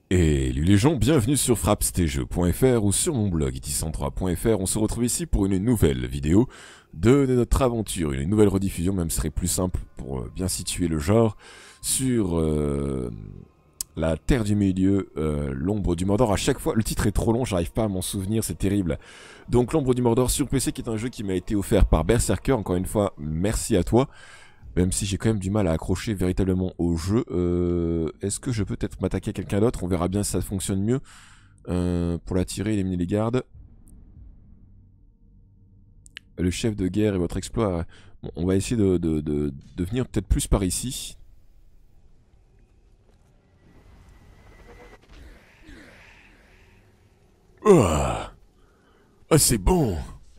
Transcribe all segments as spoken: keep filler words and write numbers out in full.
Et les gens, bienvenue sur frappe t jeux point f r ou sur mon blog i t cent trois point f r. On se retrouve ici pour une nouvelle vidéo de, de notre aventure, une nouvelle rediffusion, même serait plus simple pour euh, bien situer le genre, sur euh, la Terre du Milieu, euh, l'ombre du Mordor. À chaque fois, le titre est trop long, j'arrive pas à m'en souvenir, c'est terrible. Donc l'ombre du Mordor sur P C, qui est un jeu qui m'a été offert par Berserker, encore une fois, merci à toi. Même si j'ai quand même du mal à accrocher véritablement au jeu. Euh, Est-ce que je peux peut-être m'attaquer à quelqu'un d'autre? On verra bien si ça fonctionne mieux. Euh, pour l'attirer, éliminer les gardes. Le chef de guerre et votre exploit. Bon, on va essayer de, de, de, de venir peut-être plus par ici. Oh, oh c'est bon.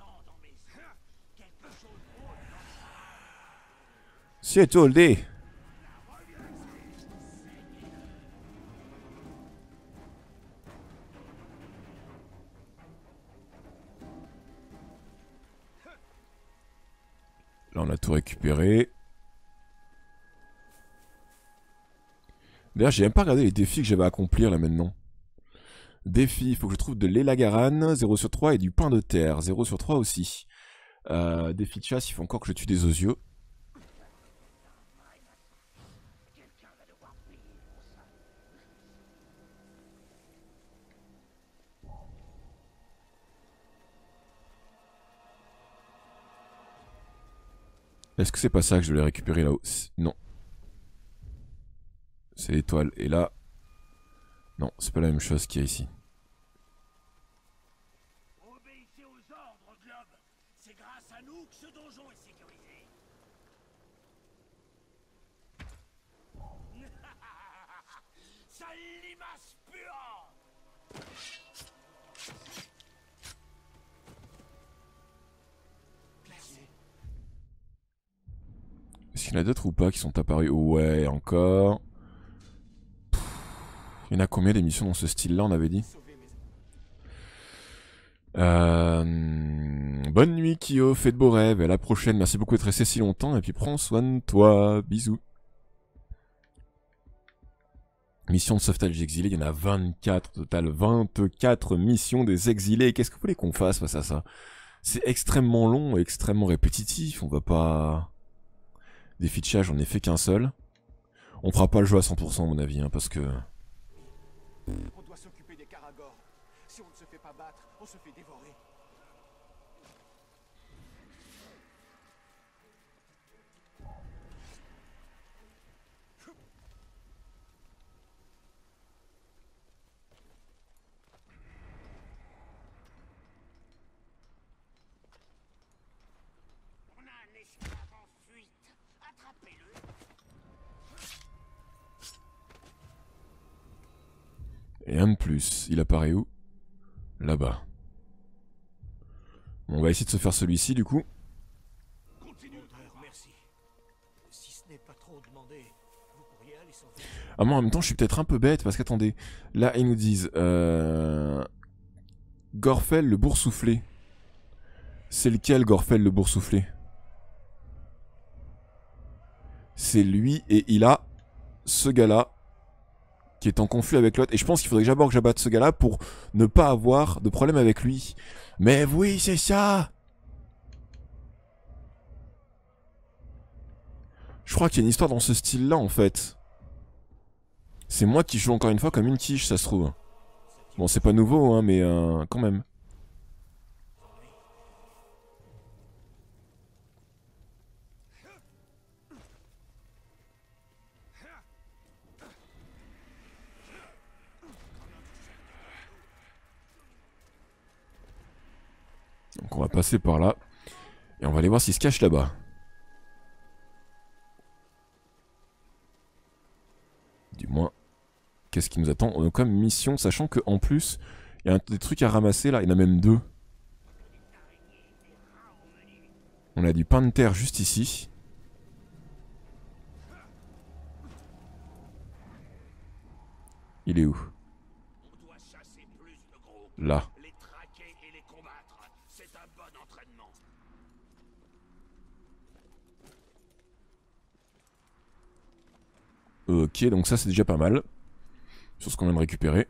C'est holdé. Là, on a tout récupéré. D'ailleurs, j'ai même pas regardé les défis que j'avais à accomplir là maintenant. Défi, il faut que je trouve de l'élagaran, zéro sur trois, et du pain de terre, zéro sur trois aussi. Euh, défi de chasse, il faut encore que je tue des osios. Est-ce que c'est pas ça que je voulais récupérer là-haut? Non. C'est l'étoile. Et là... Non, c'est pas la même chose qu'il y a ici. Obéissez aux ordres, Globe. C'est grâce à nous que ce donjon est sécurisé. Sale limace puante. Est-ce qu'il y en a d'autres ou pas qui sont apparus? Ouais, encore. Pff, il y en a combien d'émissions dans ce style-là, on avait dit? Euh... Bonne nuit, Kyo. Fais de beaux rêves. Et à la prochaine. Merci beaucoup d'être resté si longtemps. Et puis prends soin de toi. Bisous. Mission de sauvetage des exilés. Il y en a vingt-quatre au total. vingt-quatre missions des exilés. Qu'est-ce que vous voulez qu'on fasse face à ça? C'est extrêmement long et extrêmement répétitif. On va pas... Défi de chat, j'en ai fait qu'un seul. On fera pas le jeu à cent pour cent à mon avis, hein, parce que... On doit s'occuper des Karagors. Si on ne se fait pas battre, on se fait dévorer. On a un esclave en fuite. Attrapez-le. Et un de plus. Il apparaît où? Là-bas. Bon, on va essayer de se faire celui-ci, du coup. Continue. Merci. Si ce n'est pas trop demandé, vous pourriez aller sauver. Ah, moi, en même temps, je suis peut-être un peu bête, parce qu'attendez. Là, ils nous disent... Euh... Gorfel, le boursouflé. C'est lequel, Gorfel, le boursouflé? C'est lui, et il a... Ce gars-là... qui est en conflit avec l'autre. Et je pense qu'il faudrait que d'abord que j'abatte ce gars-là pour ne pas avoir de problème avec lui. Mais oui, c'est ça! Je crois qu'il y a une histoire dans ce style-là, en fait. C'est moi qui joue encore une fois comme une quiche, ça se trouve. Bon, c'est pas nouveau, hein, mais euh, quand même. Donc on va passer par là. Et on va aller voir s'il se cache là-bas. Du moins, qu'est-ce qui nous attend? On a comme mission, sachant qu'en plus, il y a des trucs à ramasser là. Il y en a même deux. On a du pain de terre juste ici. Il est où? On doit chasser plus de groupes. Là. Les traquer et les combattre. C'est un bon entraînement. Ok, donc ça c'est déjà pas mal. sur ce qu'on vient de récupérer.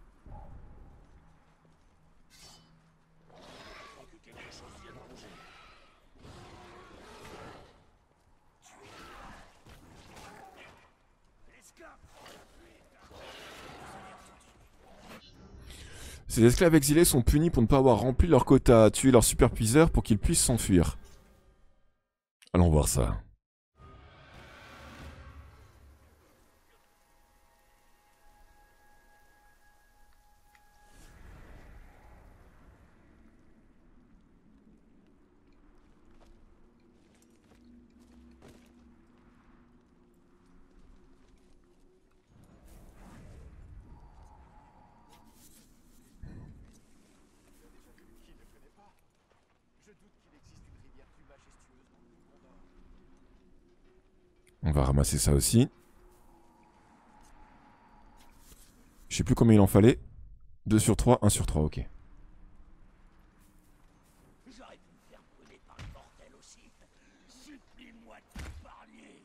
Ces esclaves exilés sont punis pour ne pas avoir rempli leur quota à tuer leur superpuiseur pour qu'ils puissent s'enfuir. Allons voir ça. On va ramasser ça aussi. Je sais plus combien il en fallait. deux sur trois, un sur trois, ok. J'aurais pu me faire brûler par le bordel aussi. Supplie-moi de m'épargner.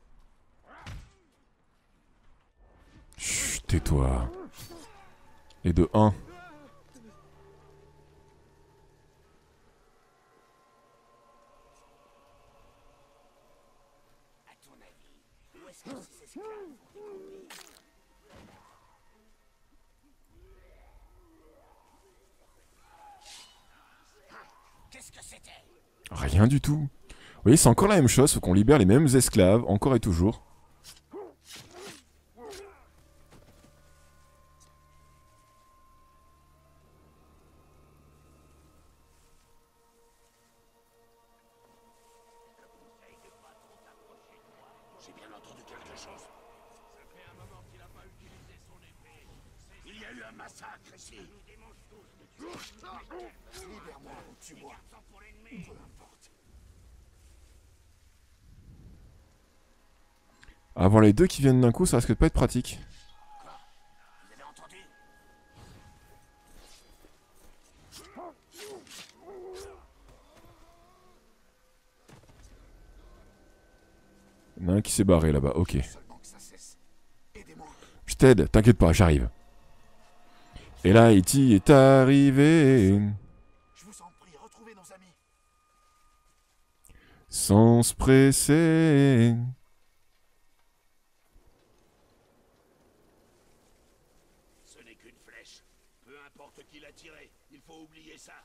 Chut, tais-toi. Et de un. À ton avis, où est-ce que ces esclaves vont découper? Qu'est-ce que c'était? Rien du tout. Vous voyez, c'est encore la même chose, faut qu'on libère les mêmes esclaves, encore et toujours. J'ai bien entendu quelque chose. Ça fait un moment qu'il n'a pas utilisé son épée. Il y a eu un massacre ici. Nous démontre tous que tu es... Libère-moi ou tue-moi. Pour l'ennemi. Peu importe. Avoir les deux qui viennent d'un coup, ça risque de pas être pratique. Quoi? Vous avez entendu? Il y en a un qui s'est barré là-bas, ok. Seulement que ça cesse. Aidez-moi. Je t'aide, t'inquiète pas, j'arrive. Et là, Haïti est arrivé. Je vous en prie, retrouvez nos amis. Sans se presser. Ce n'est qu'une flèche. Peu importe qui l'a tirée, il faut oublier ça.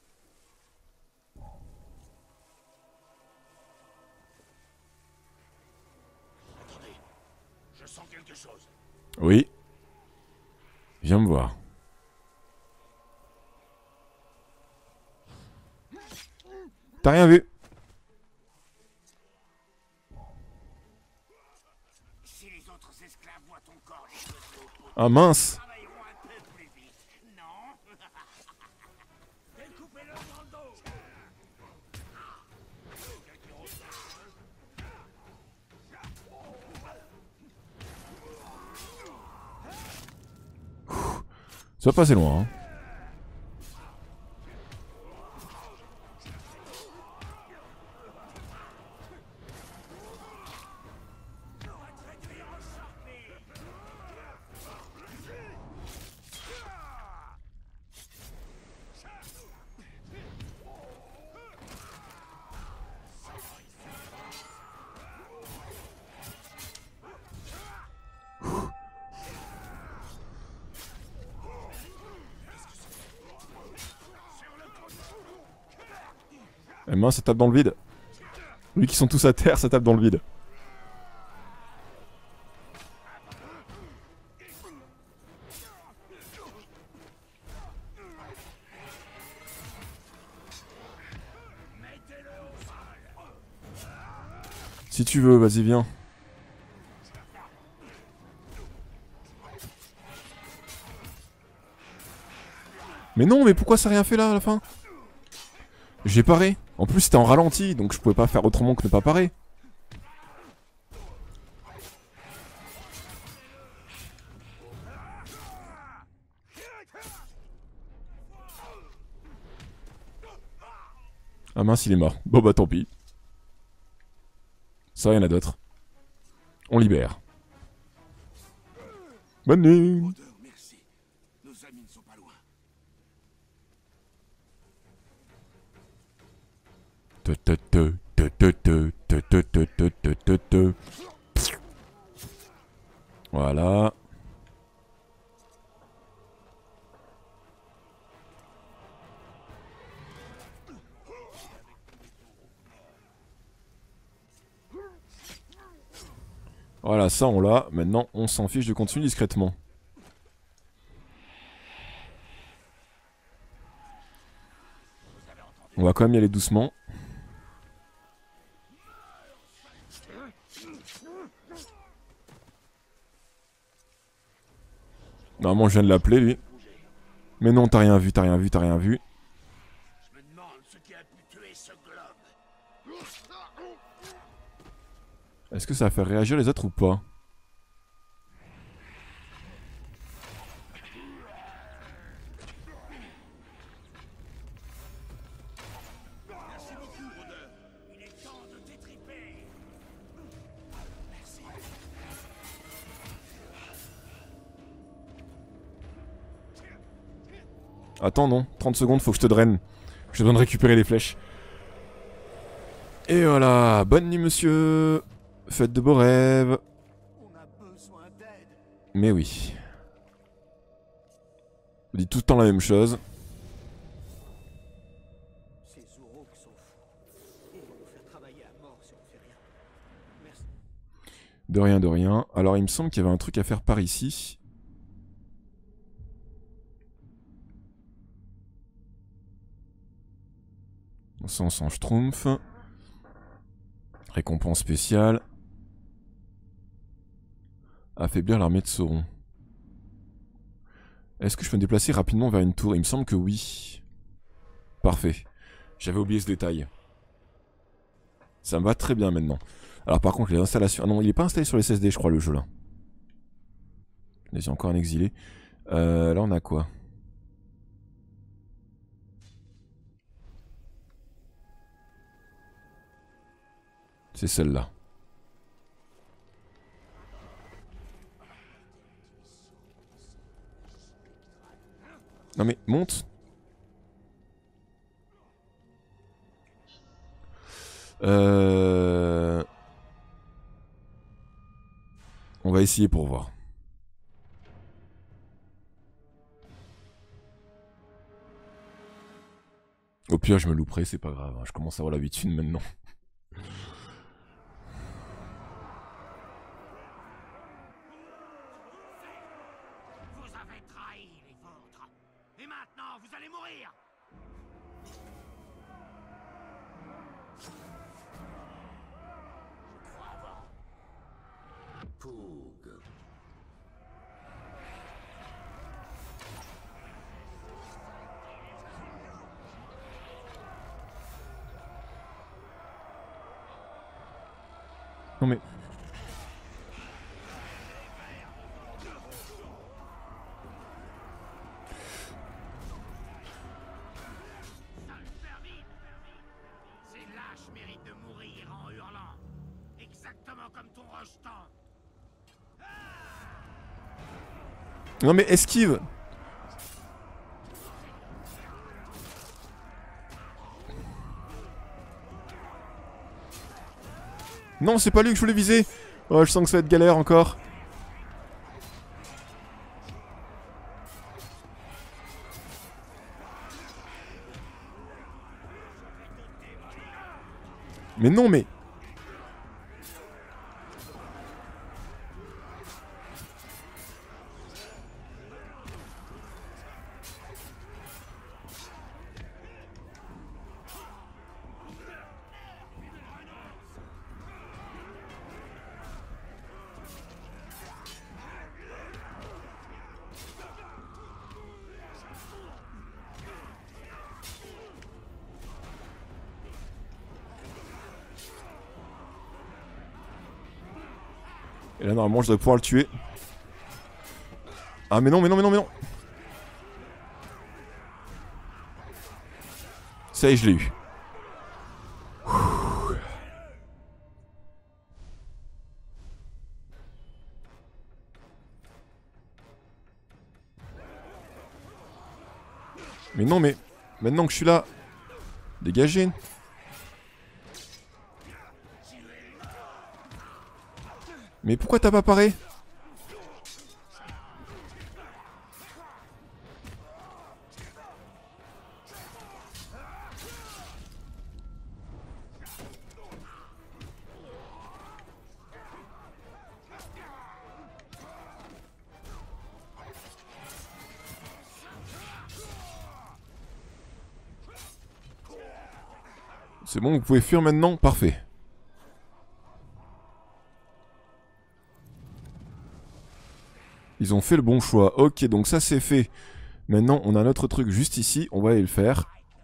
Attendez, je sens quelque chose. Oui. Viens me voir. T'as rien vu? Si les autres esclaves voient ton corps exploser au pot, Ah mince. travailleront un peu plus vite, non? Découpez-le dans le dos. Ça va passer loin, hein. Eh mince, ça tape dans le vide. Vu qu'ils sont tous à terre, ça tape dans le vide. Si tu veux, vas-y, viens. Mais non, mais pourquoi ça a rien fait là à la fin? J'ai paré. En plus, c'était en ralenti, donc je pouvais pas faire autrement que ne pas parer. Ah mince, il est mort. Bon bah tant pis. Ça, y en a d'autres. On libère. Bonne nuit. Merci. Te, te, te, te, te, te, te, te, te, te, te, te, te. Voilà. Voilà, ça on l'a. Maintenant, on s'en fiche de continuer discrètement. On va quand même y aller doucement. Normalement, je viens de l'appeler, lui. Mais non, t'as rien vu, t'as rien vu, t'as rien vu. Je me demande ce qui a pu tuer ce globe. Est-ce que ça va faire réagir les autres ou pas? Merci beaucoup, rôdeur. Il est temps de t'étriper. Merci. Attends, non. trente secondes, faut que je te draine. Je te donne de récupérer les flèches. Et voilà. Bonne nuit, monsieur. Faites de beaux rêves. On a besoin d'aide. Mais oui. On dit tout le temps la même chose. Ces Uruk sont fous. Ils vont nous faire travailler à mort si on fait rien. Merci. De rien, de rien. Alors, il me semble qu'il y avait un truc à faire par ici. Ça, on s'en schtroumpf. Récompense spéciale. Affaiblir l'armée de Sauron. Est-ce que je peux me déplacer rapidement vers une tour? Il me semble que oui. Parfait. J'avais oublié ce détail. Ça me va très bien maintenant. Alors par contre, les installations... Ah non, il n'est pas installé sur les S S D, je crois, le jeu, là. Là, j'ai encore un exilé. Euh, là, on a quoi? C'est celle-là. Non mais, monte. Euh... On va essayer pour voir. Au pire, je me louperai, c'est pas grave. Hein. Je commence à avoir l'habitude maintenant. Vous avez trahi les vôtres. Et maintenant, vous allez mourir. Je crois avoir... Poug. Non mais... Ces lâches méritent de mourir en hurlant. Exactement comme ton rejeton. Non mais esquive. Non, c'est pas lui que je voulais viser. Oh, je sens que ça va être galère encore. Mais non, mais... Et là, normalement, je dois pouvoir le tuer. Ah, mais non, mais non, mais non, mais non. Ça y est, je l'ai eu. Mais non, mais... Maintenant que je suis là... Dégagez. Mais pourquoi t'as pas paré? C'est bon, vous pouvez fuir maintenant? Parfait. Ils ont fait le bon choix. Ok, donc ça c'est fait. Maintenant, on a un autre truc juste ici. On va aller le faire.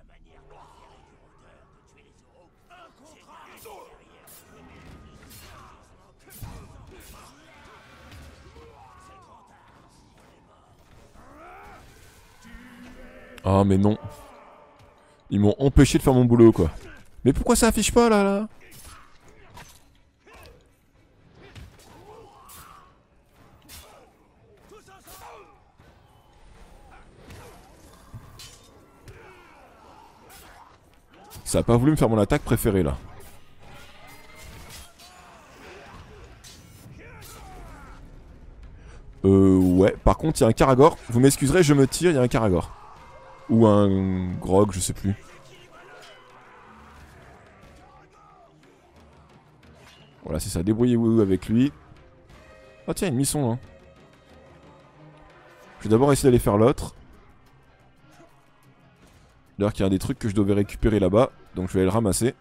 Ah mais non. Ils m'ont empêché de faire mon boulot quoi. Mais pourquoi ça affiche pas là là? Ça a pas voulu me faire mon attaque préférée là. Euh ouais, par contre il y a un Karagor. Vous m'excuserez, je me tire, il y a un Karagor. Ou un Grog, je sais plus. Voilà, c'est ça, débrouillez-vous avec lui. Ah tiens, une mission hein. Je vais d'abord essayer d'aller faire l'autre. D'ailleurs qu'il y a des trucs que je devais récupérer là-bas. Donc je vais aller le ramasser.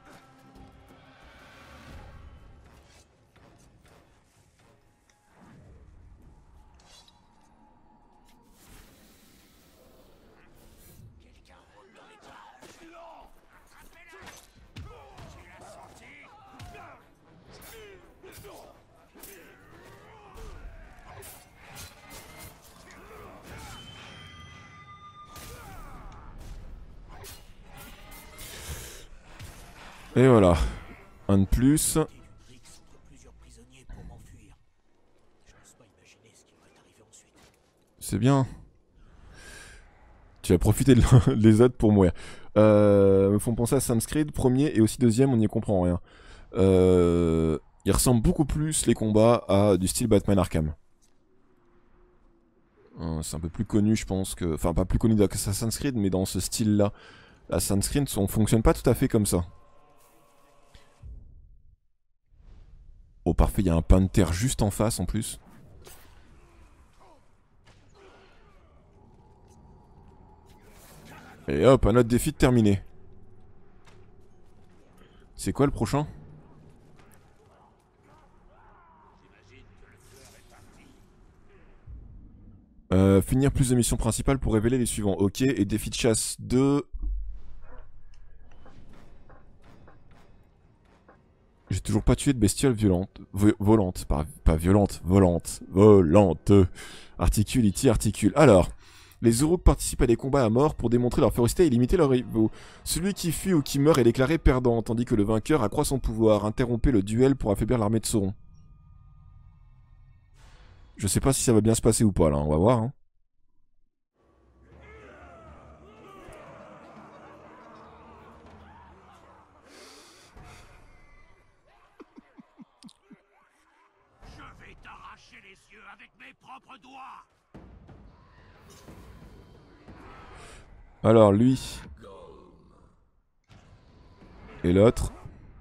Et voilà. Un de plus. C'est bien. Tu as profité de les autres pour mourir. Euh, me font penser à Assassin's Creed, premier et aussi deuxième, on n'y comprend rien. Euh, ils ressemblent beaucoup plus les combats à du style Batman Arkham. Euh, c'est un peu plus connu, je pense que. Enfin, pas plus connu d'Assassin's Creed, mais dans ce style-là. Assassin's Creed, on fonctionne pas tout à fait comme ça. Oh, parfait, il y a un pain de terre juste en face en plus. Et hop, un autre défi terminé. C'est quoi le prochain? euh, Finir plus de missions principales pour révéler les suivants. Ok, et défi de chasse deux. J'ai toujours pas tué de bestioles violentes. Vo volantes, pas, pas violentes, volantes. Volantes. Articule, iti, articule. Alors, les Uruks participent à des combats à mort pour démontrer leur férocité et limiter leurs rivaux. Celui qui fuit ou qui meurt est déclaré perdant, tandis que le vainqueur accroît son pouvoir. Interrompez le duel pour affaiblir l'armée de Sauron. Je sais pas si ça va bien se passer ou pas là, on va voir. Hein. Je vais t'arracher les yeux avec mes propres doigts. Alors lui. Et l'autre.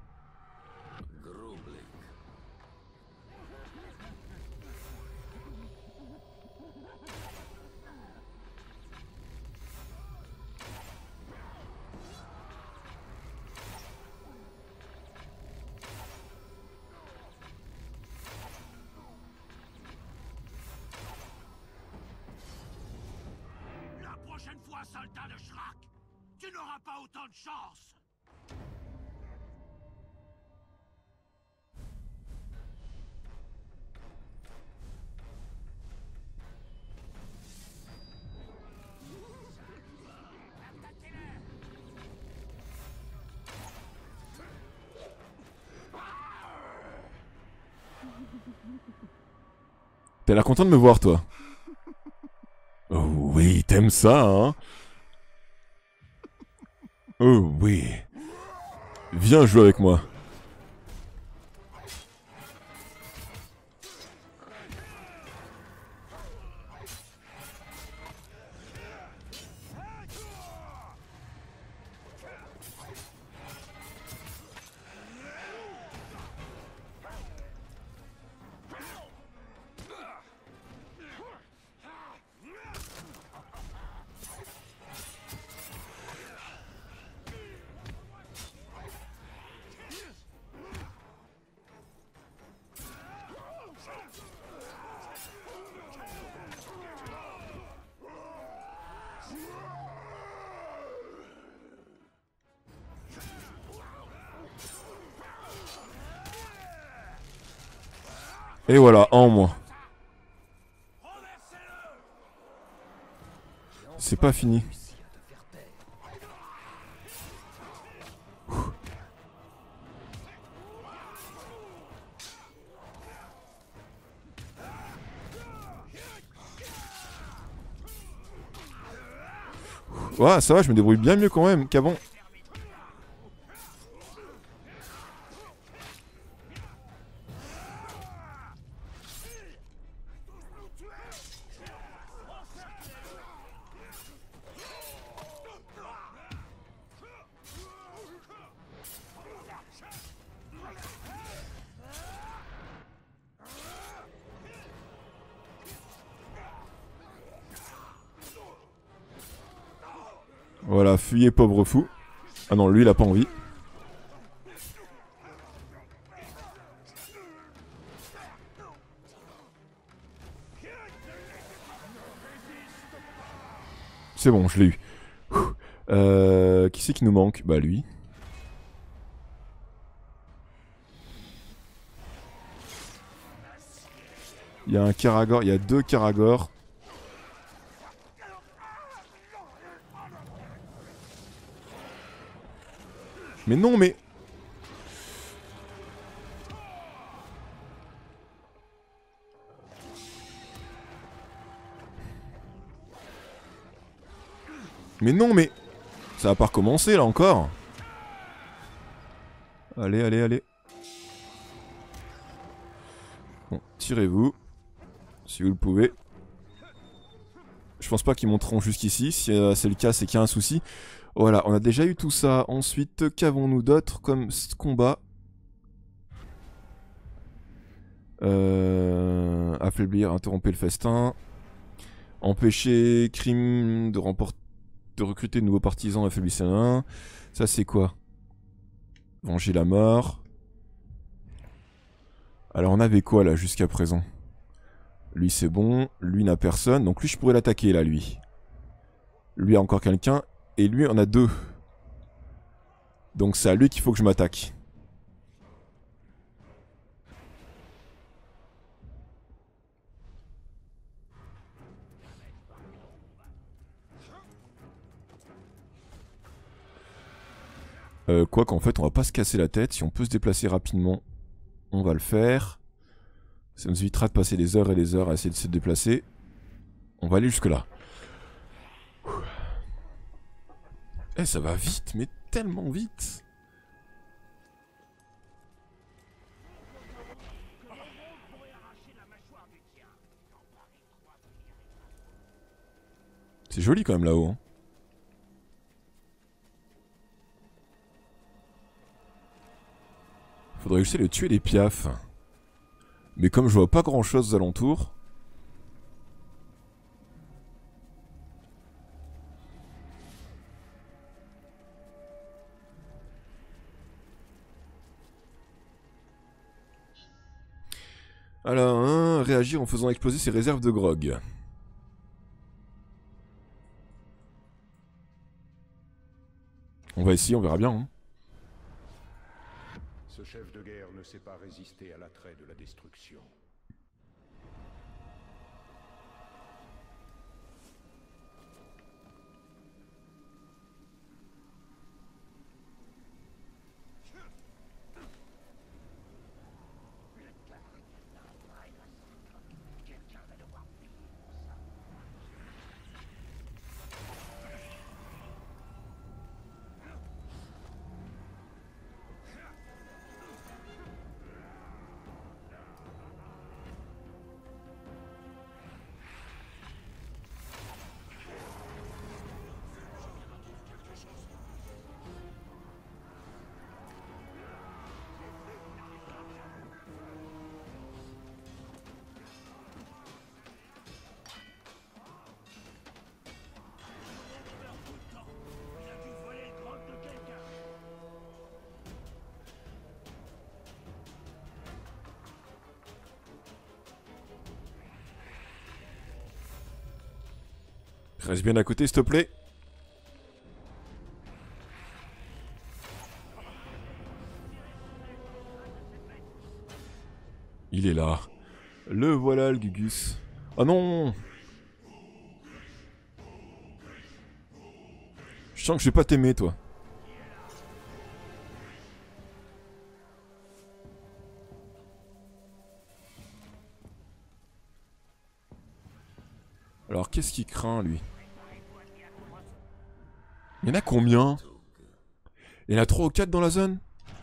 La prochaine fois, soldat de Shrak, tu n'auras pas autant de chance. T'as l'air content de me voir, toi. Oh oui, t'aimes ça, hein? Oh oui. Viens jouer avec moi. Et voilà, un en moins. C'est pas fini. Ouais, ça va, je me débrouille bien mieux quand même qu'avant. Voilà, fuyez pauvre fou. Ah non, lui il a pas envie. C'est bon, je l'ai eu. Euh, qui c'est qui nous manque? Bah lui. Il y a un Karagor, il y a deux Karagor. Mais non, mais... Mais non, mais... Ça va pas recommencer, là, encore. Allez, allez, allez. Bon, tirez-vous. Si vous le pouvez. Je pense pas qu'ils monteront jusqu'ici. Si euh, c'est le cas, c'est qu'il y a un souci. Voilà, on a déjà eu tout ça. Ensuite, qu'avons-nous d'autre comme combat? euh, Affaiblir, interrompre le festin. Empêcher crime de remporter, de recruter de nouveaux partisans, affaiblissez l'un. Ça c'est quoi? Venger la mort. Alors on avait quoi là jusqu'à présent? Lui c'est bon, lui n'a personne, donc lui je pourrais l'attaquer là lui. Lui a encore quelqu'un, et lui on a deux. Donc c'est à lui qu'il faut que je m'attaque. Euh, quoi qu'en fait on va pas se casser la tête, si on peut se déplacer rapidement, on va le faire. Ça nous évitera de passer des heures et des heures à essayer de se déplacer. On va aller jusque là. Eh, ça va vite, mais tellement vite. C'est joli quand même là-haut. Hein. Faudrait essayer de tuer les piafs. Mais comme je vois pas grand chose aux alentours... Alors, hein, réagir en faisant exploser ses réserves de grog. On va essayer, on verra bien. Hein. Ce chef de guerre ne sait pas résister à l'attrait de la destruction. Reste bien à côté, s'il te plaît. Il est là. Le voilà, le Gugus. Oh non! Je sens que je vais pas t'aimer, toi. Alors, qu'est-ce qu'il craint, lui? Il y en a combien? Il y en a trois ou quatre dans la zone?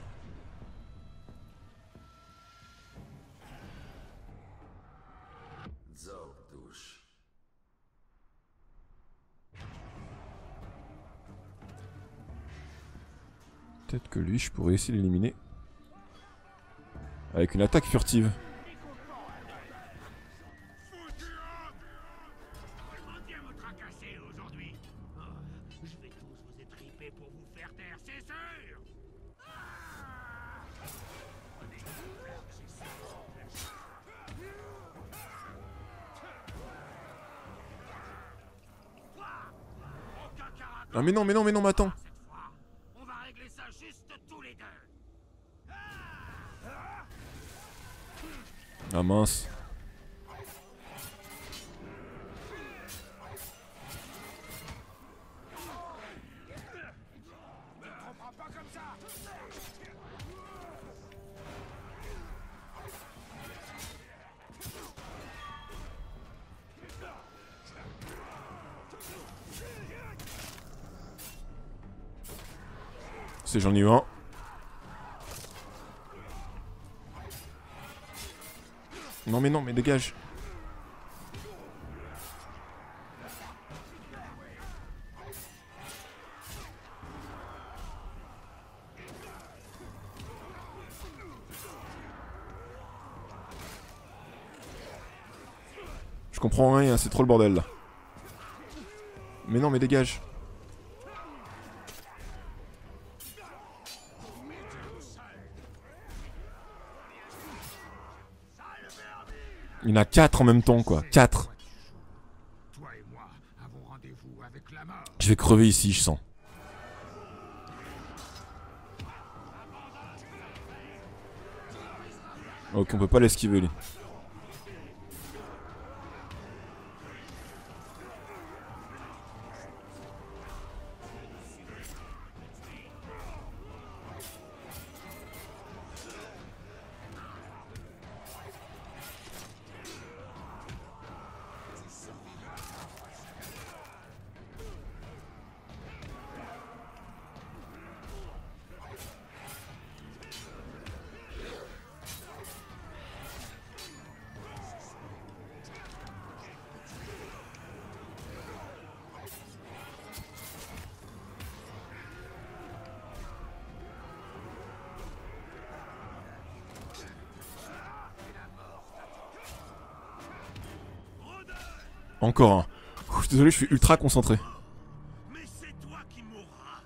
Peut-être que lui, je pourrais essayer de l'éliminer. Avec une attaque furtive. Ah mais non, mais non, mais non, mais attends. On va régler ça juste tous les deux. Ah mince. C'est j'en ai eu un. Non mais non mais dégage. Je comprends rien, c'est trop le bordel là. Mais non mais dégage. Il y en a quatre en même temps quoi, quatre. Je vais crever ici, je sens. Ok, on peut pas l'esquiver lui. Encore un. Ouh, je suis désolé, je suis ultra concentré. Mais c'est toi qui mourras.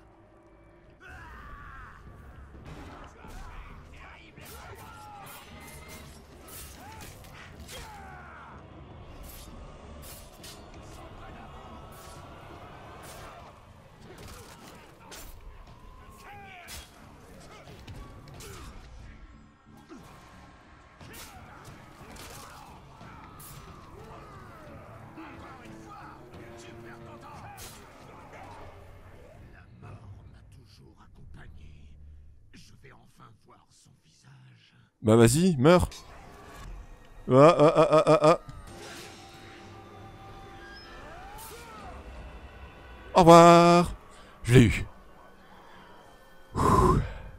Bah vas-y, meurs. Ah ah ah ah ah ah. Au revoir. Je l'ai eu. Ouh.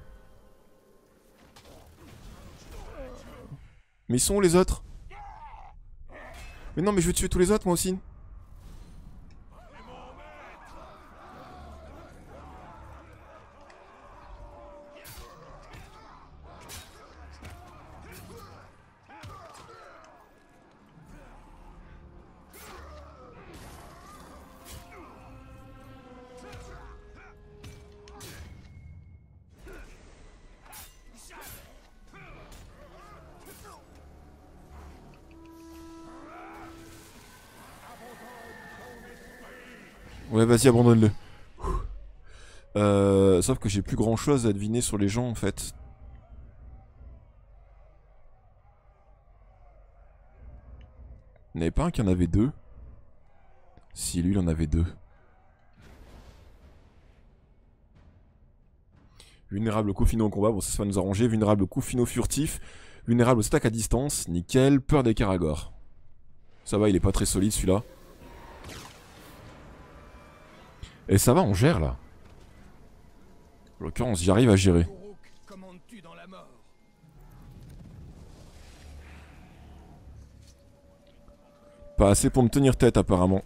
Mais ils sont où les autres? Mais non mais je vais tuer tous les autres moi aussi. Ouais, vas-y, abandonne-le. Euh, sauf que j'ai plus grand chose à deviner sur les gens en fait. Il n'y en avait pas un qui en avait deux? Si, lui, il en avait deux. Vulnérable coup finaux au combat, bon ça, ça va nous arranger. Vulnérable coup finaux furtif. Vulnérable aux attaques à distance, nickel. Peur des Karagor. Ça va, il est pas très solide celui-là. Et ça va, on gère là. En l'occurrence, j'y arrive à gérer. Pas assez pour me tenir tête apparemment.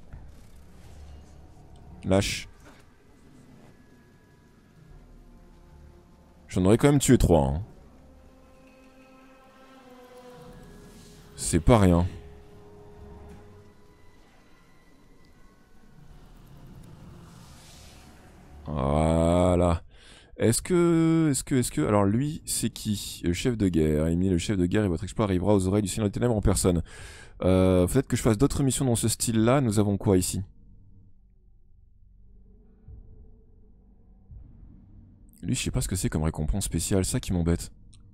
Lâche. J'en aurais quand même tué trois. Hein. C'est pas rien. Voilà. Est-ce que... Est-ce que... Est-ce que... Alors lui, c'est qui? Le chef de guerre. Il met le chef de guerre et votre exploit arrivera aux oreilles du Seigneur des Ténèbres en personne. Euh, Peut-être que je fasse d'autres missions dans ce style-là. Nous avons quoi ici? Lui, je sais pas ce que c'est comme récompense spéciale. Ça qui m'embête.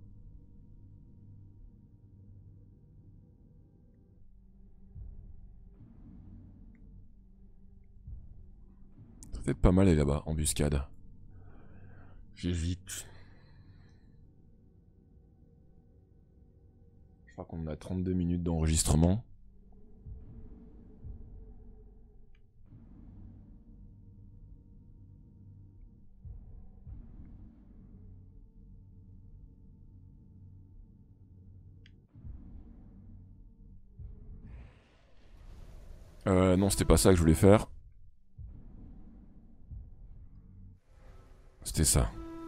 Ça peut être pas mal aller là-bas, embuscade. J'hésite. Je crois qu'on a trente-deux minutes d'enregistrement. Euh, non, c'était pas ça que je voulais faire. C'était ça.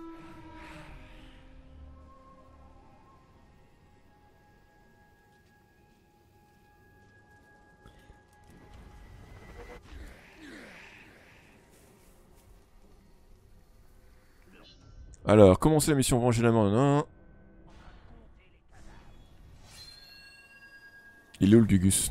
Alors, commencer la mission venger la main. Non. Il est où le Gugus?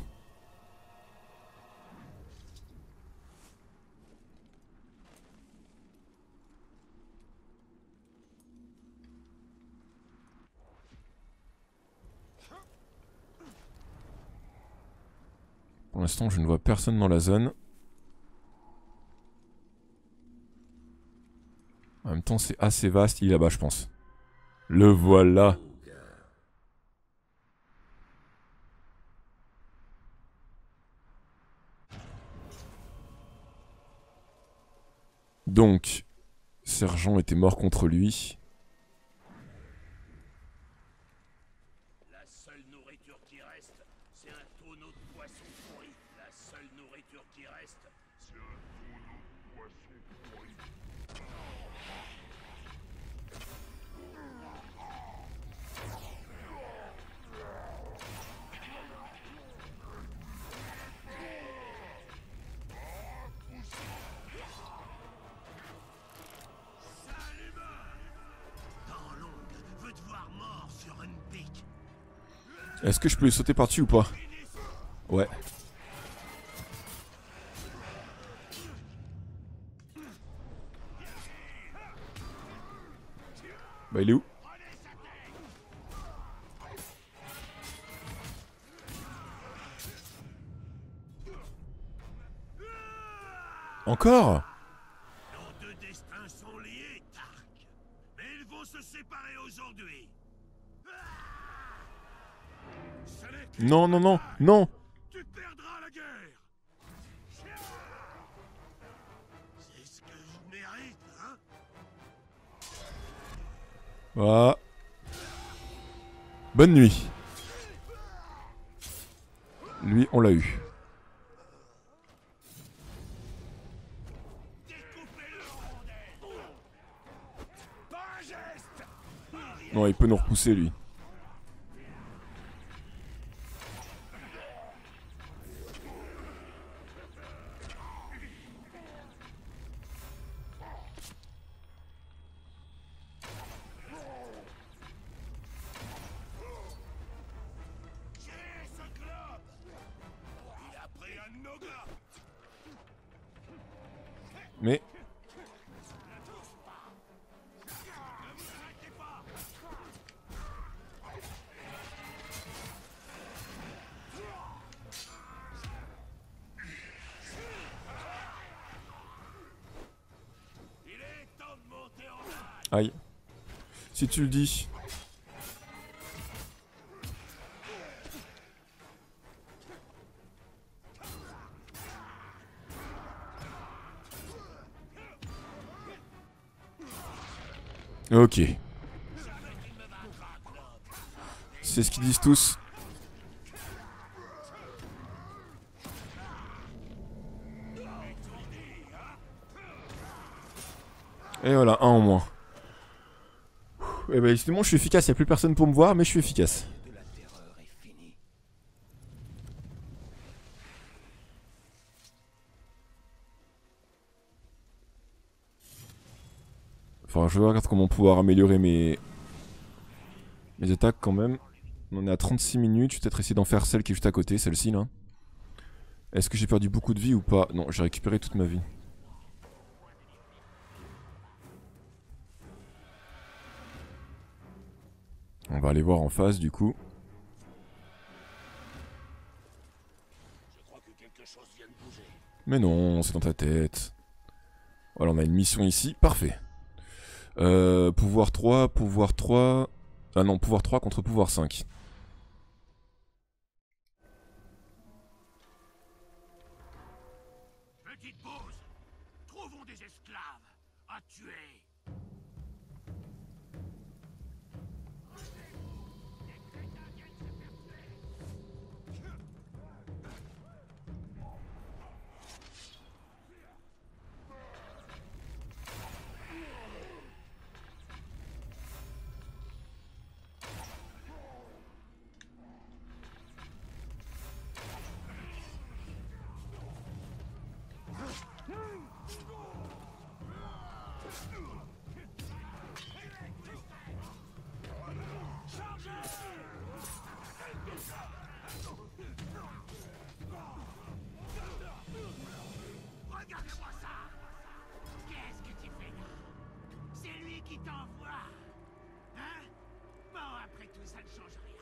Pour l'instant, je ne vois personne dans la zone. En même temps, c'est assez vaste. Il est là-bas, je pense. Le voilà. Donc, Sergent était mort contre lui. La seule nourriture qui reste, c'est un tonneau de poisson pourri. La seule nourriture qui reste, c'est un tonneau de poisson pourri. Est-ce que je peux lui sauter par-dessus ou pas? Ouais. Bah il est où? Encore? Nos deux destins sont liés, Tark. Mais ils vont se séparer aujourd'hui. Non, non, non, non. Tu perdras la guerre. C'est ce que je mérite, hein? Voilà. Bonne nuit. Lui, on l'a eu. Non, il peut nous repousser, lui. Mais... Aïe. Si tu le dis. Ok. C'est ce qu'ils disent tous. Et voilà, un en moins. Et bah justement je suis efficace, il n'y a plus personne pour me voir, mais je suis efficace. Enfin je regarde comment pouvoir améliorer mes... mes attaques quand même. On est à trente-six minutes, je vais peut-être essayer d'en faire celle qui est juste à côté, celle-ci là. Est-ce que j'ai perdu beaucoup de vie ou pas? Non, j'ai récupéré toute ma vie. On va aller voir en face du coup. Je crois que quelque chose vient de bouger. Mais non, c'est dans ta tête. Voilà, on a une mission ici, parfait. Euh, pouvoir trois, pouvoir trois... Ah non, pouvoir trois contre pouvoir cinq. Petite pause. Trouvons des esclaves à tuer. Regarde-moi ça. Qu'est-ce que tu fais là? C'est lui qui t'envoie. Hein? Bon, après tout, ça ne change rien.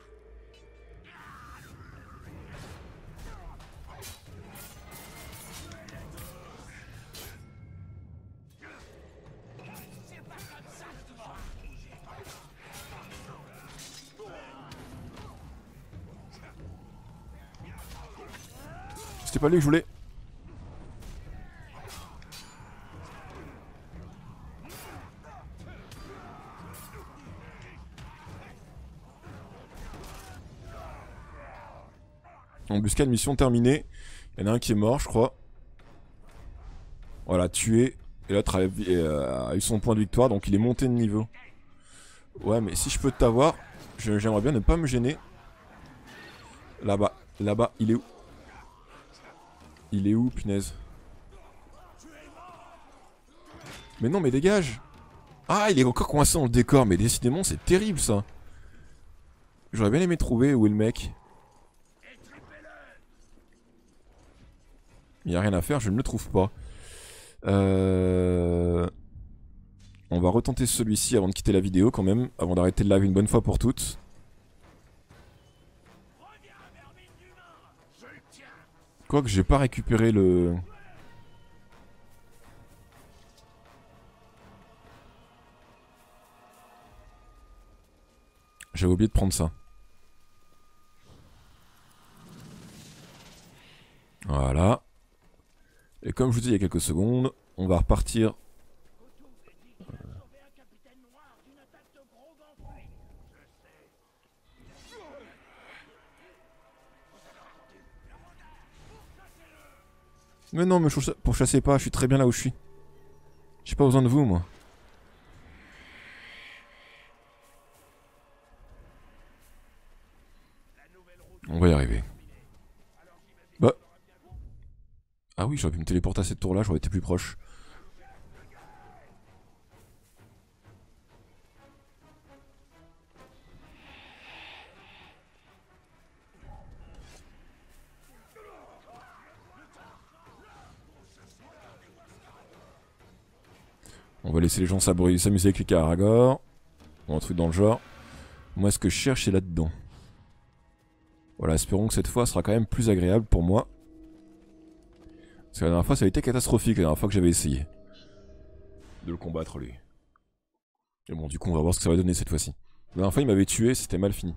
C'est pas comme ça que tu vas bouger. C'était pas lui que je voulais. Embuscade, mission terminée. Il y en a un qui est mort, je crois. Voilà, tué. Et l'autre a, euh, a eu son point de victoire, donc il est monté de niveau. Ouais, mais si je peux t'avoir, j'aimerais bien ne pas me gêner. Là-bas, là-bas, il est où? Il est où, punaise? Mais non, mais dégage! Ah, il est encore coincé dans le décor, mais décidément, c'est terrible ça. J'aurais bien aimé trouver où est le mec. Il n'y a rien à faire, je ne le trouve pas. Euh... On va retenter celui-ci avant de quitter la vidéo quand même, avant d'arrêter le live une bonne fois pour toutes. Quoique j'ai pas récupéré le... J'avais oublié de prendre ça. Voilà. Et comme je vous dis il y a quelques secondes, on va repartir. Mais non, mais pour chasser pas, je suis très bien là où je suis. J'ai pas besoin de vous, moi. On va y arriver. Bah. Ah oui, j'aurais pu me téléporter à cette tour-là, j'aurais été plus proche. On va laisser les gens s'amuser avec les Caragor. Ou un truc dans le genre. Moi, ce que je cherche, c'est là-dedans. Voilà, espérons que cette fois, sera quand même plus agréable pour moi. Parce que la dernière fois, ça a été catastrophique, la dernière fois que j'avais essayé de le combattre, lui. Et bon, du coup, on va voir ce que ça va donner cette fois-ci. La dernière fois, il m'avait tué, c'était mal fini.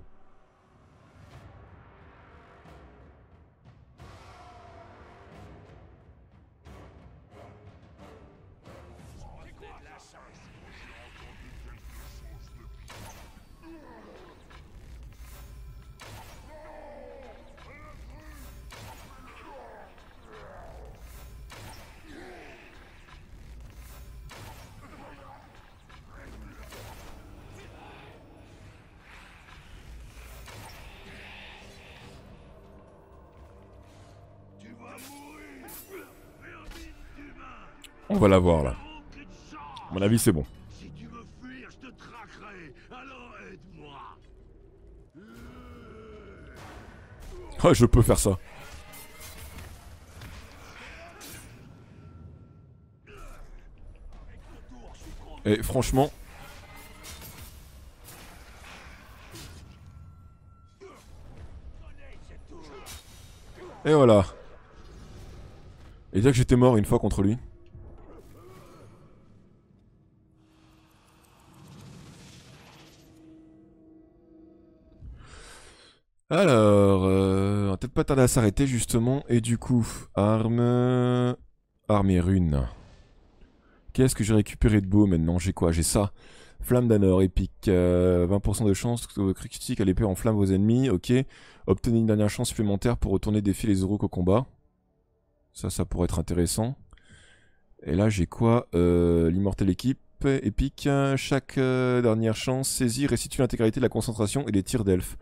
On va la voir là. À mon avis, c'est bon. Si tu veux fuir, je te traquerai. Alors aide-moi. Ah, je peux faire ça. Et franchement... Et voilà. Et déjà que j'étais mort une fois contre lui. Alors, euh, on va peut-être pas tarder à s'arrêter justement. Et du coup, arme... Arme et rune. Qu'est-ce que j'ai récupéré de beau maintenant? J'ai quoi? J'ai ça. Flamme d'Anor, épique. Euh, vingt pour cent de chance que critique à l'épée en flamme vos ennemis. Ok. Obtenez une dernière chance supplémentaire pour retourner défier les orques au combat. Ça, ça pourrait être intéressant. Et là, j'ai quoi? euh, L'immortel équipe. Épique. Chaque euh, dernière chance saisie restitue l'intégralité de la concentration et les tirs d'elfes.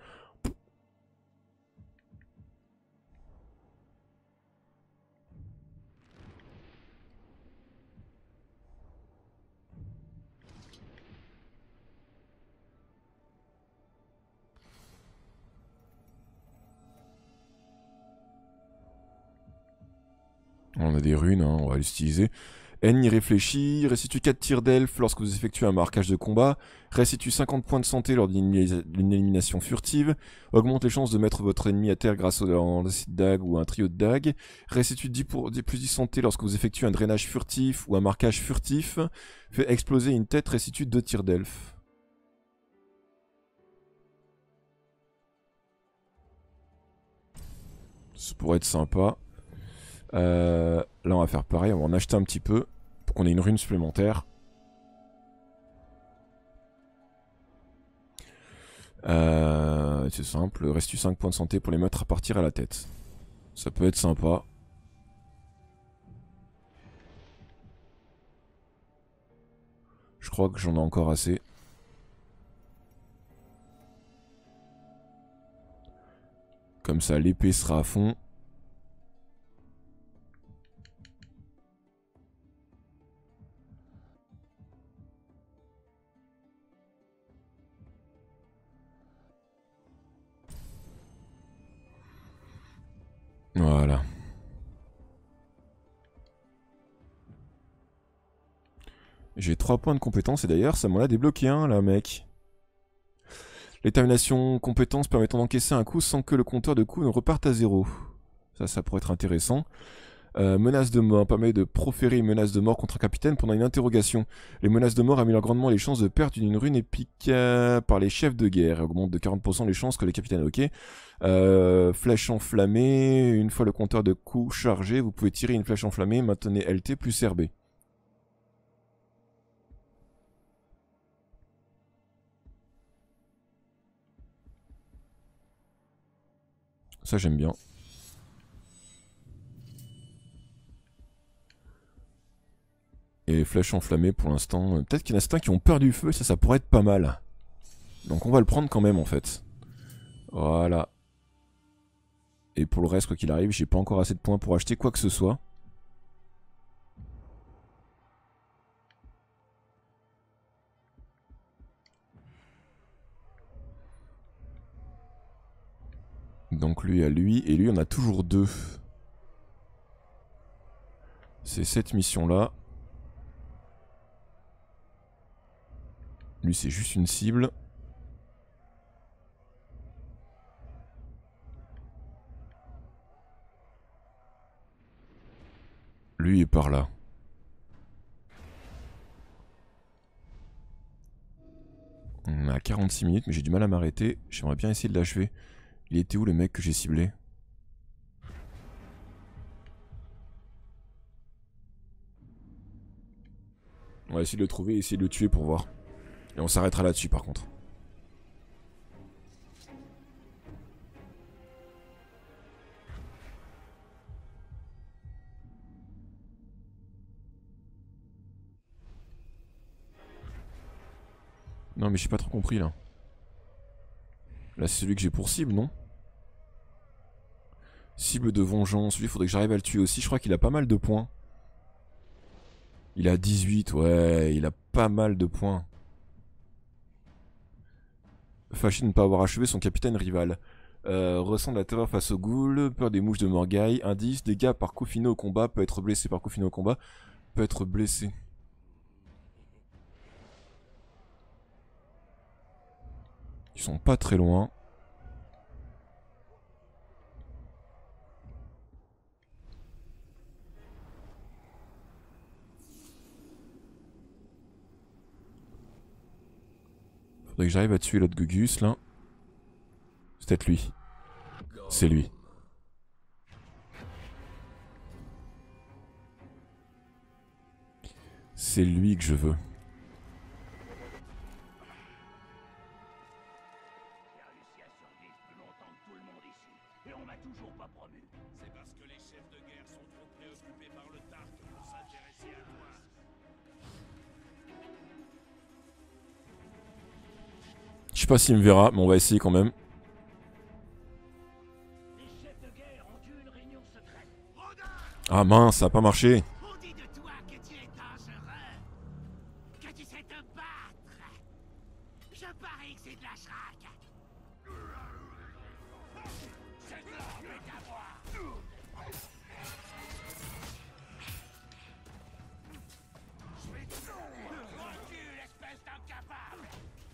On a des runes, hein, on va les utiliser. N y réfléchit, restitue quatre tirs d'elfe lorsque vous effectuez un marquage de combat, restitue cinquante points de santé lors d'une élimination furtive, augmente les chances de mettre votre ennemi à terre grâce à un lancer de dague ou un trio de dagues, restitue dix pour, dix plus dix santé lorsque vous effectuez un drainage furtif ou un marquage furtif, fait exploser une tête, restitue deux tirs d'elfe. Ça pourrait être sympa. Euh, là on va faire pareil, on va en acheter un petit peu pour qu'on ait une rune supplémentaire. Euh, c'est simple, restitue cinq points de santé pour les mettre à partir à la tête. Ça peut être sympa. Je crois que j'en ai encore assez. Comme ça l'épée sera à fond. Voilà. J'ai trois points de compétence et d'ailleurs ça m'en a débloqué un là mec. Détermination compétence permettant d'encaisser un coup sans que le compteur de coups ne reparte à zéro. Ça, ça pourrait être intéressant. Euh, menace de mort permet de proférer une menace de mort contre un capitaine pendant une interrogation. Les menaces de mort améliorent grandement les chances de perte d'une rune épique euh, par les chefs de guerre. Augmente de quarante pour cent les chances que les capitaines... Ok. Euh, flèche enflammée. Une fois le compteur de coups chargé, vous pouvez tirer une flèche enflammée. Maintenez L T plus R B. Ça j'aime bien. Et les flèches enflammées pour l'instant. Peut-être qu'il y en a certains qui ont peur du feu, ça, ça pourrait être pas mal. Donc on va le prendre quand même en fait. Voilà. Et pour le reste, quoi qu'il arrive, j'ai pas encore assez de points pour acheter quoi que ce soit. Donc lui à lui, et lui on a toujours deux. C'est cette mission-là. Lui c'est juste une cible. Lui est par là. On est à quarante-six minutes, mais j'ai du mal à m'arrêter. J'aimerais bien essayer de l'achever. Il était où le mec que j'ai ciblé? On va essayer de le trouver et essayer de le tuer pour voir. Et on s'arrêtera là-dessus par contre. Non mais j'ai pas trop compris là. Là c'est celui que j'ai pour cible, non? Cible de vengeance, lui faudrait que j'arrive à le tuer aussi, je crois qu'il a pas mal de points. Il a dix-huit, ouais, il a pas mal de points. Fâché de ne pas avoir achevé son capitaine rival. Euh, ressent de la terreur face aux ghouls, peur des mouches de Morgaï. Indice, dégâts par coup finaux au combat, peut être blessé par coup finaux au combat, peut être blessé. Ils sont pas très loin. Faudrait que j'arrive à tuer l'autre Gugus là. C'est peut-être lui. C'est lui. C'est lui que je veux. J'ai réussi à survivre plus longtemps que tout le monde ici. Et on m'a toujours pas promu. C'est parce que les chefs de guerre sont trop préoccupés par le Tark pour s'intéresser à toi. Je sais pas s'il me verra, mais on va essayer quand même. Les chefs de guerre ont eu une réunion secrète. Rodin! Ah mince, ça a pas marché. On dit de toi que tu es dangereux. Que tu sais te battre. Je parie que c'est de la schrague. Cette arme est à moi. Je vais te recule, espèce d'incapable.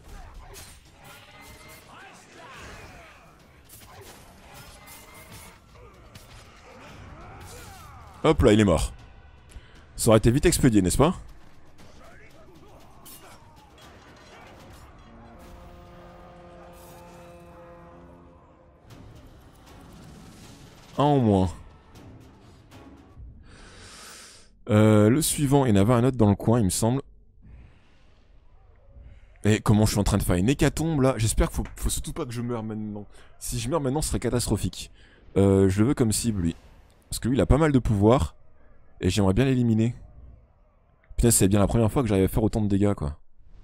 Reste là. Hop là, il est mort. Ça aurait été vite expédié, n'est-ce pas? Un en moins. Euh, le suivant, il y en avait un autre dans le coin, il me semble. Et comment je suis en train de faire une hécatombe là? J'espère qu'il faut, faut surtout pas que je meure maintenant. Si je meurs maintenant, ce serait catastrophique. Euh, je le veux comme cible, lui. Parce que lui, il a pas mal de pouvoir. Et j'aimerais bien l'éliminer. Putain, c'est bien la première fois que j'arrive à faire autant de dégâts, quoi.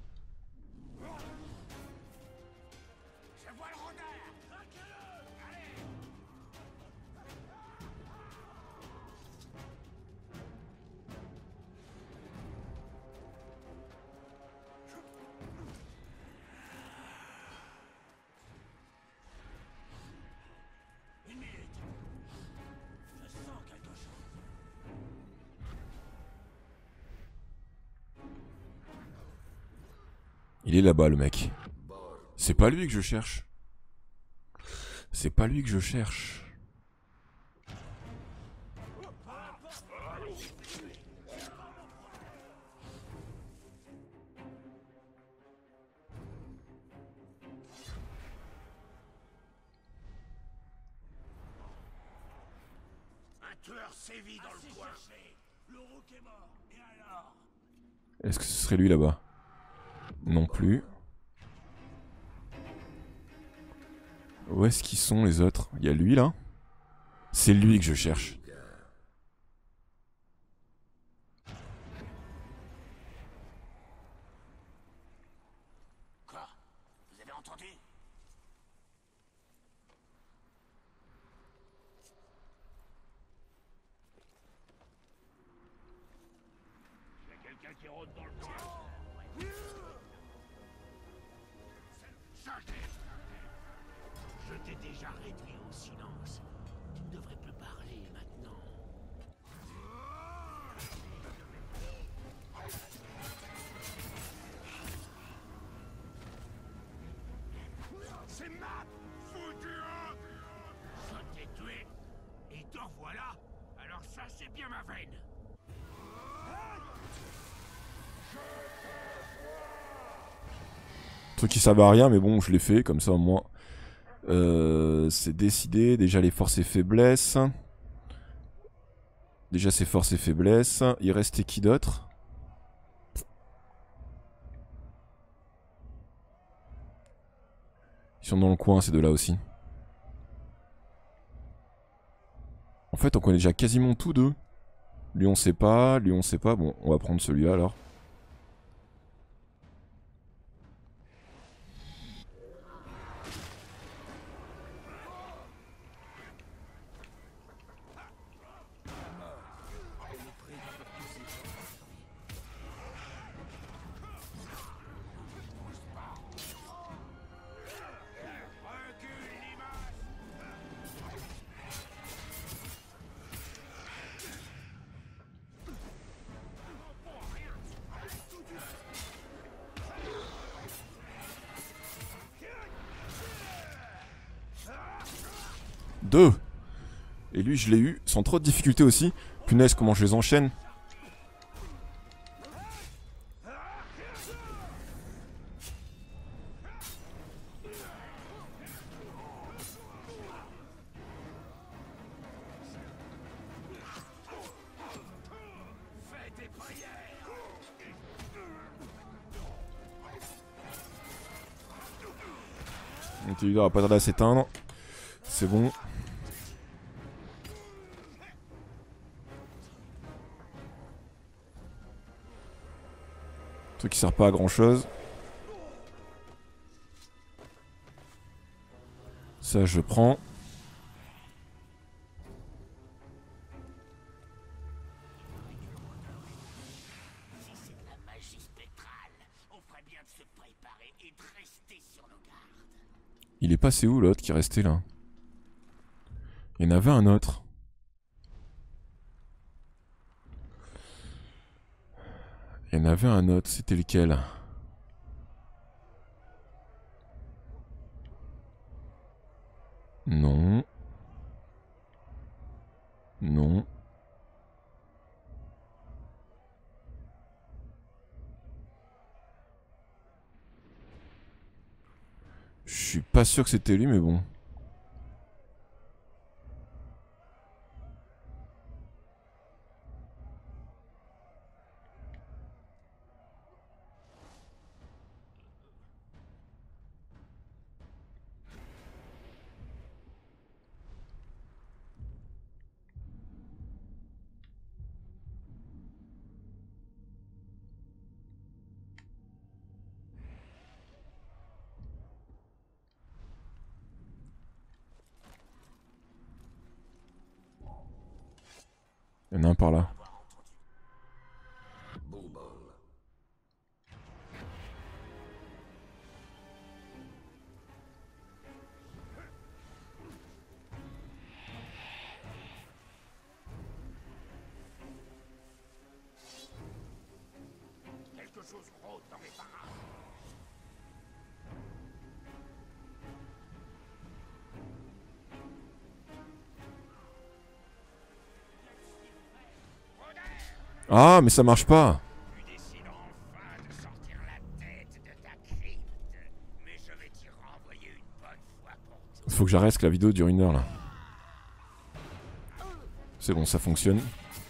Je vois le Rodin. Allez. Une minute. Je sens quelque chose. Il est là-bas, le mec. C'est pas lui que je cherche. C'est pas lui que je cherche. Un tueur sévit dans le coin. Le rook est mort. Et alors? Est-ce que ce serait lui là-bas? Non plus. Où est-ce qu'ils sont les autres? Il y a lui là. C'est lui que je cherche. Quoi? Vous avez entendu? Il y a quelqu'un qui rôde dans le coin. Sachez, je t'ai déjà réduit au silence. Tu ne devrais plus parler maintenant. C'est ma foutue. Je t'ai tué. Et te revoilà. Alors ça, c'est bien ma veine. Truc qui servait à rien, mais bon, je l'ai fait, comme ça au moins. Euh, c'est décidé. Déjà les forces et faiblesses. Déjà c'est forces et faiblesses. Il restait qui d'autre? Ils sont dans le coin, ces deux-là aussi. En fait, on connaît déjà quasiment tous deux. Lui on sait pas, lui on sait pas. Bon, on va prendre celui-là alors. Deux. Et lui je l'ai eu sans trop de difficulté aussi. Punaise comment je les enchaîne. Il va pas tarder à s'éteindre. C'est bon. Truc qui sert pas à grand chose. Ça je prends. Si c'est de la magie spectrale, on ferait bien de se préparer et de rester sur nos gardes. Il est passé où l'autre qui est resté là? Il y en avait un autre. Il y en avait un autre, c'était lequel? Non. Non. Je suis pas sûr que c'était lui, mais bon. Il y en a un par là. Quelque chose rôde dans mes parages. Ah, mais ça marche pas. Tu décides enfin de sortir la tête de ta crypte, mais je vais t'y renvoyer une bonne fois pour toutes. Faut que j'arrête que la vidéo dure une heure là. C'est bon, ça fonctionne.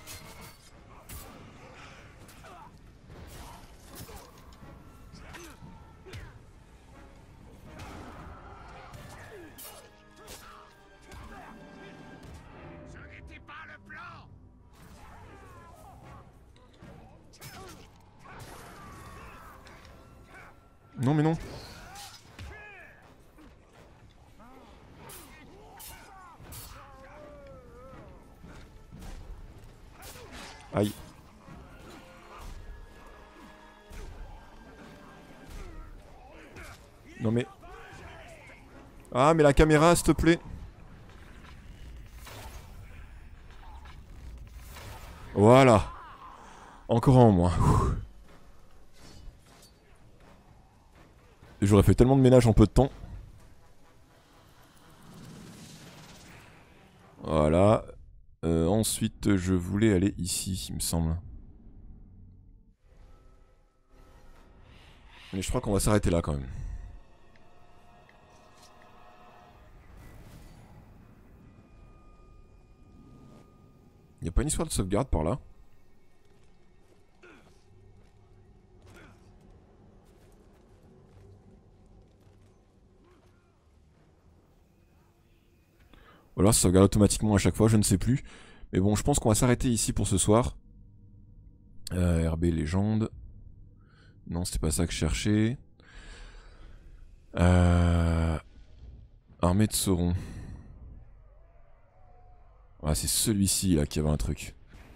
Ce n'était pas le plan. Non mais non. Aïe. Non mais... Ah mais la caméra s'il te plaît. Voilà. Encore un en moins. J'aurais fait tellement de ménage en peu de temps. Voilà. Euh, ensuite, je voulais aller ici, il me semble. Mais je crois qu'on va s'arrêter là quand même. Y a pas une histoire de sauvegarde par là? Ou alors ça sauvegarde automatiquement à chaque fois, je ne sais plus. Mais bon, je pense qu'on va s'arrêter ici pour ce soir. Euh, R B légende. Non, c'était pas ça que je cherchais. Euh... Armée de Sauron. Ah, c'est celui-ci là qui avait un truc.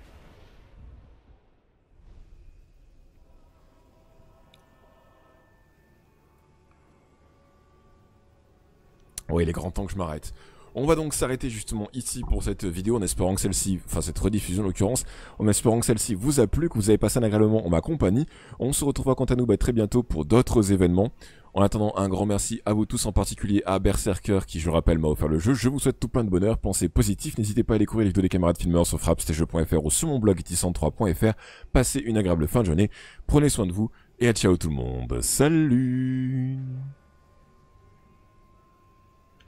Oui, il est grand temps que je m'arrête. On va donc s'arrêter justement ici pour cette vidéo en espérant que celle-ci, enfin cette rediffusion en l'occurrence, en espérant que celle-ci vous a plu, que vous avez passé un agréable moment en ma compagnie. On se retrouvera quant à nous bah, très bientôt pour d'autres événements. En attendant, un grand merci à vous tous, en particulier à Berserker qui, je le rappelle, m'a offert le jeu. Je vous souhaite tout plein de bonheur, pensez positif, n'hésitez pas à aller découvrir les vidéos des camarades filmeurs sur frappe stage jeux point F R ou sur mon blog T cent trois point F R. Passez une agréable fin de journée, prenez soin de vous et à ciao tout le monde. Salut!